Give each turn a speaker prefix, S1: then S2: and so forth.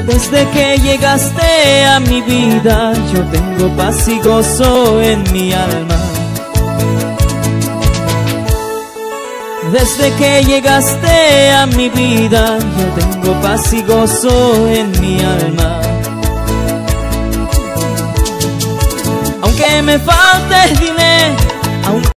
S1: Desde que llegaste a mi vida, yo tengo paz y gozo en mi alma. Desde que llegaste a mi vida, yo tengo paz y gozo en mi alma. Aunque me falte el dinero,